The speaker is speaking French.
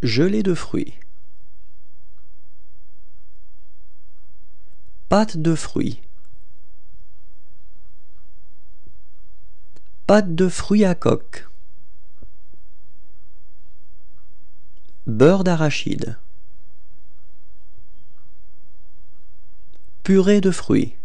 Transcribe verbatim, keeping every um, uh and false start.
Gelée de fruits. Pâte de fruits. Pâte de fruits à coque. Beurre d'arachide. Purée de fruits.